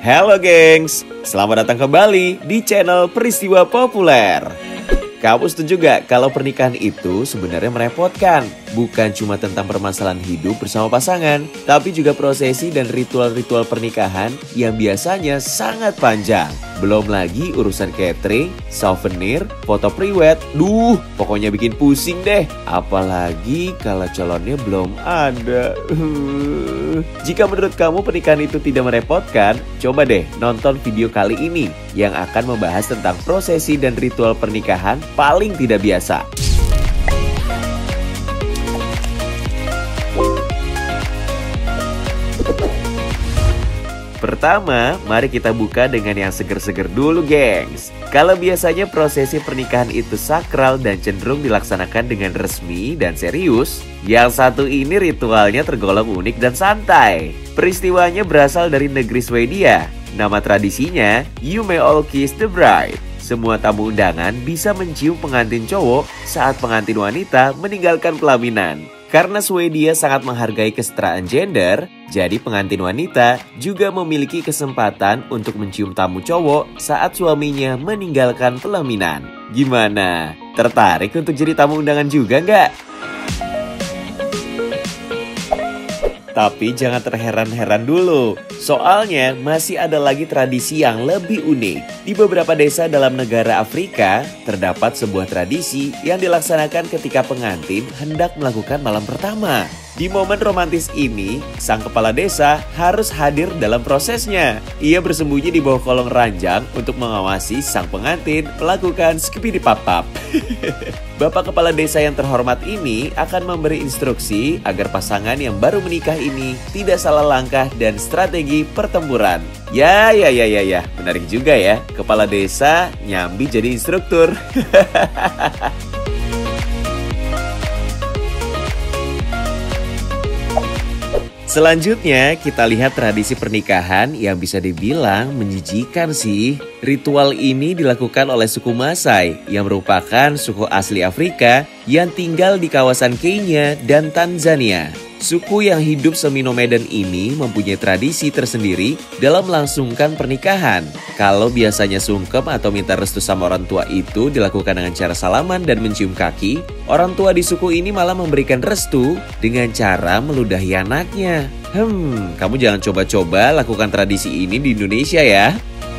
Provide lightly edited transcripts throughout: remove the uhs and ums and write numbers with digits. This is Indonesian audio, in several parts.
Halo gengs, selamat datang kembali di channel Peristiwa Populer. Kamu setuju gak kalau pernikahan itu sebenarnya merepotkan? Bukan cuma tentang permasalahan hidup bersama pasangan, tapi juga prosesi dan ritual-ritual pernikahan yang biasanya sangat panjang. Belum lagi urusan catering, souvenir, foto priwet. Pokoknya bikin pusing deh. Apalagi kalau calonnya belum ada. Jika menurut kamu pernikahan itu tidak merepotkan, coba deh nonton video kali ini yang akan membahas tentang prosesi dan ritual pernikahan paling tidak biasa. Pertama, mari kita buka dengan yang seger-seger dulu, gengs. Kalau biasanya prosesi pernikahan itu sakral dan cenderung dilaksanakan dengan resmi dan serius, yang satu ini ritualnya tergolong unik dan santai. Peristiwanya berasal dari negeri Swedia. Nama tradisinya, You May All Kiss the Bride. Semua tamu undangan bisa mencium pengantin cowok saat pengantin wanita meninggalkan pelaminan. Karena Swedia sangat menghargai kesetaraan gender, jadi pengantin wanita juga memiliki kesempatan untuk mencium tamu cowok saat suaminya meninggalkan pelaminan. Gimana? Tertarik untuk jadi tamu undangan juga nggak? Tapi jangan terheran-heran dulu, soalnya masih ada lagi tradisi yang lebih unik. Di beberapa desa dalam negara Afrika, terdapat sebuah tradisi yang dilaksanakan ketika pengantin hendak melakukan malam pertama. Di momen romantis ini, sang kepala desa harus hadir dalam prosesnya. Ia bersembunyi di bawah kolong ranjang untuk mengawasi sang pengantin melakukan skibidi-pap-pap. Bapak kepala desa yang terhormat ini akan memberi instruksi agar pasangan yang baru menikah ini tidak salah langkah dan strategi pertempuran. Ya, menarik juga ya, kepala desa nyambi jadi instruktur. Selanjutnya, kita lihat tradisi pernikahan yang bisa dibilang menjijikan sih. Ritual ini dilakukan oleh suku Maasai yang merupakan suku asli Afrika yang tinggal di kawasan Kenya dan Tanzania. Suku yang hidup semi-nomaden ini mempunyai tradisi tersendiri dalam melangsungkan pernikahan. Kalau biasanya sungkem atau minta restu sama orang tua itu dilakukan dengan cara salaman dan mencium kaki, orang tua di suku ini malah memberikan restu dengan cara meludahi anaknya. Kamu jangan coba-coba lakukan tradisi ini di Indonesia ya.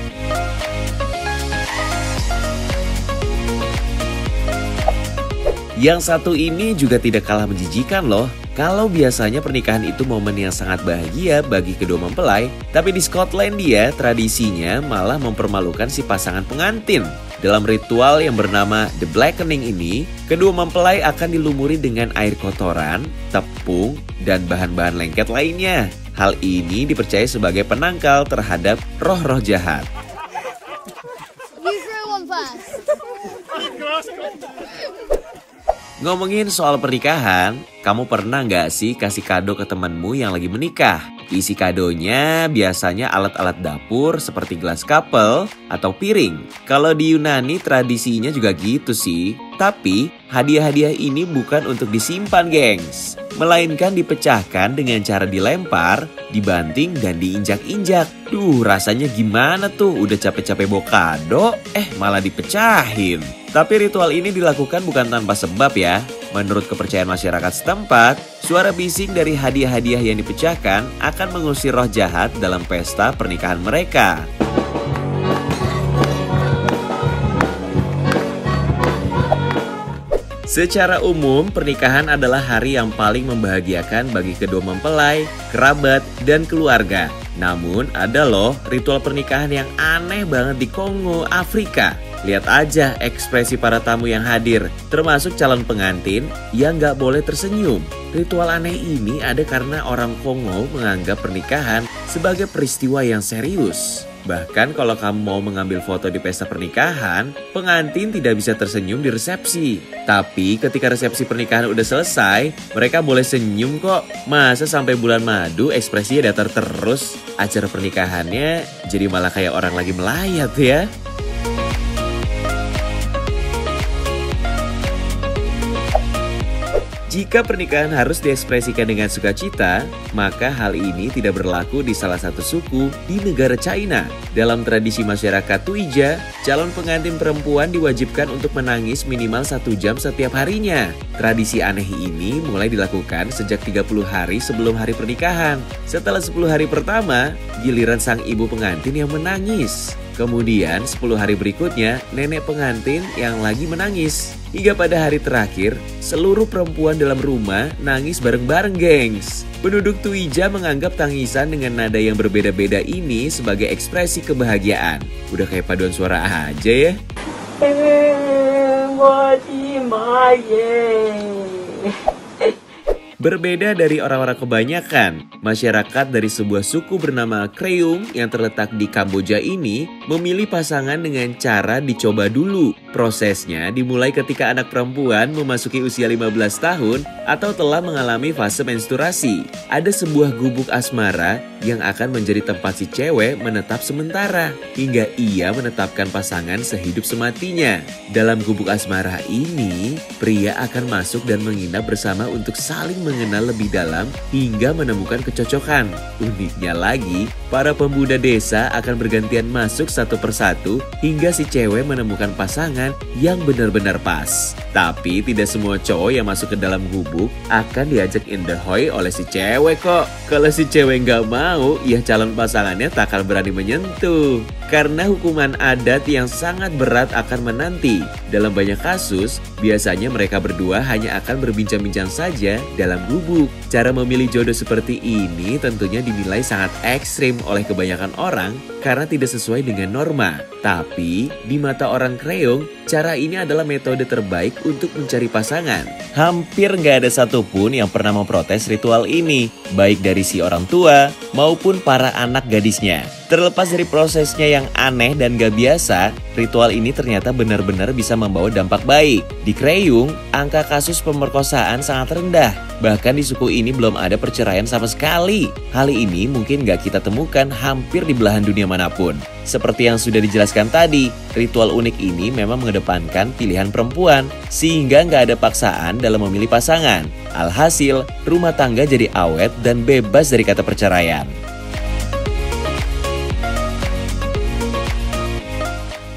Yang satu ini juga tidak kalah menjijikan loh. Kalau biasanya pernikahan itu momen yang sangat bahagia bagi kedua mempelai, tapi di Skotlandia tradisinya malah mempermalukan si pasangan pengantin. Dalam ritual yang bernama The Blackening ini, kedua mempelai akan dilumuri dengan air kotoran, tepung, dan bahan-bahan lengket lainnya. Hal ini dipercaya sebagai penangkal terhadap roh-roh jahat. Ngomongin soal pernikahan, kamu pernah nggak sih kasih kado ke temanmu yang lagi menikah? Isi kadonya biasanya alat-alat dapur seperti gelas couple atau piring. Kalau di Yunani tradisinya juga gitu sih. Tapi hadiah-hadiah ini bukan untuk disimpan, gengs. Melainkan dipecahkan dengan cara dilempar, dibanting, dan diinjak-injak. Rasanya gimana tuh? Udah capek-capek bawa kado, malah dipecahin. Tapi ritual ini dilakukan bukan tanpa sebab ya. Menurut kepercayaan masyarakat setempat, suara bising dari hadiah-hadiah yang dipecahkan akan mengusir roh jahat dalam pesta pernikahan mereka. Secara umum, pernikahan adalah hari yang paling membahagiakan bagi kedua mempelai, kerabat, dan keluarga. Namun, ada loh ritual pernikahan yang aneh banget di Kongo, Afrika. Lihat aja ekspresi para tamu yang hadir, termasuk calon pengantin yang gak boleh tersenyum. Ritual aneh ini ada karena orang Kongo menganggap pernikahan sebagai peristiwa yang serius. Bahkan kalau kamu mau mengambil foto di pesta pernikahan, pengantin tidak bisa tersenyum di resepsi. Tapi ketika resepsi pernikahan udah selesai, mereka boleh senyum kok. Masa sampai bulan madu ekspresinya datar terus? Acara pernikahannya jadi malah kayak orang lagi melayat ya. Jika pernikahan harus diekspresikan dengan sukacita, maka hal ini tidak berlaku di salah satu suku di negara China. Dalam tradisi masyarakat Tuija, calon pengantin perempuan diwajibkan untuk menangis minimal 1 jam setiap harinya. Tradisi aneh ini mulai dilakukan sejak 30 hari sebelum hari pernikahan. Setelah 10 hari pertama, giliran sang ibu pengantin yang menangis. Kemudian 10 hari berikutnya, nenek pengantin yang lagi menangis. Hingga pada hari terakhir, seluruh perempuan dalam rumah nangis bareng-bareng, gengs. Penduduk Tuija menganggap tangisan dengan nada yang berbeda-beda ini sebagai ekspresi kebahagiaan. Udah kayak paduan suara aja ya. Berbeda dari orang-orang kebanyakan, masyarakat dari sebuah suku bernama Kreung yang terletak di Kamboja ini memilih pasangan dengan cara dicoba dulu. Prosesnya dimulai ketika anak perempuan memasuki usia 15 tahun atau telah mengalami fase menstruasi. Ada sebuah gubuk asmara yang akan menjadi tempat si cewek menetap sementara hingga ia menetapkan pasangan sehidup sematinya. Dalam gubuk asmara ini, pria akan masuk dan menginap bersama untuk saling mengenal lebih dalam hingga menemukan kecocokan. Uniknya lagi, para pemuda desa akan bergantian masuk satu persatu hingga si cewek menemukan pasangan yang benar-benar pas. Tapi tidak semua cowok yang masuk ke dalam gubuk akan diajak indahoy oleh si cewek kok. Kalau si cewek nggak mau, ya calon pasangannya tak akan berani menyentuh. Karena hukuman adat yang sangat berat akan menanti. Dalam banyak kasus, biasanya mereka berdua hanya akan berbincang-bincang saja dalam gubuk. Cara memilih jodoh seperti ini tentunya dinilai sangat ekstrim oleh kebanyakan orang karena tidak sesuai dengan norma. Tapi, di mata orang Kreung, cara ini adalah metode terbaik untuk mencari pasangan. Hampir nggak ada satupun yang pernah memprotes ritual ini, baik dari si orang tua maupun para anak gadisnya. Terlepas dari prosesnya yang aneh dan gak biasa, ritual ini ternyata benar-benar bisa membawa dampak baik. Di Kreung, angka kasus pemerkosaan sangat rendah. Bahkan di suku ini belum ada perceraian sama sekali. Hal ini mungkin gak kita temukan hampir di belahan dunia manapun. Seperti yang sudah dijelaskan tadi, ritual unik ini memang mengedepankan pilihan perempuan, sehingga gak ada paksaan dalam memilih pasangan. Alhasil, rumah tangga jadi awet dan bebas dari kata perceraian.